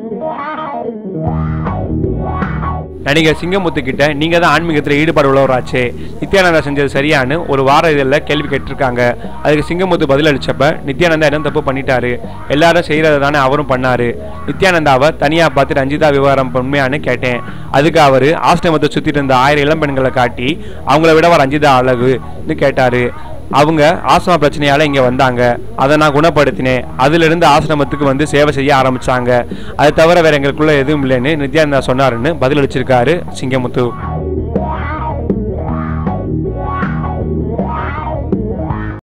நடிகர் சிங்கமுத்து கிட்ட நீங்க தான் ஆன்மீகத்தில் ஈடுபாடு உள்ளவராச்சே, நித்யானந்தா செஞ்சது சரியானு ஒரு வார இதழில் கேள்வி கேட்டிருக்காங்க. அதுக்கு சிங்கமுத்து பதில் அளிச்சப்ப நித்யானந்தா என்ன தப்பு பண்ணிட்டாரு, எல்லாரும் செய்யறதை தானே அவரும் பண்ணாரு. நித்யானந்தாவை தனியாக பார்த்து ரஞ்சிதா விவகாரம் உண்மையானு கேட்டேன். அதுக்கு அவர் ஆசிரமத்தை சுற்றிட்டு இருந்த 1000 இளம்பெண்களை காட்டி அவங்கள விடவா ரஞ்சிதா அழகுன்னு கேட்டாரு. அவங்க ஆஸ்மா பிரச்சனையால இங்கே வந்தாங்க, அதை நான் குணப்படுத்தினேன். அதிலிருந்து ஆசிரமத்துக்கு வந்து சேவை செய்ய ஆரம்பிச்சாங்க. அது தவிர வேற எங்களுக்குள்ள எதுவும் இல்லைன்னு நித்யானந்தா சொன்னாருன்னு பதில் அளிச்சிருக்காரு சிங்கமுத்து.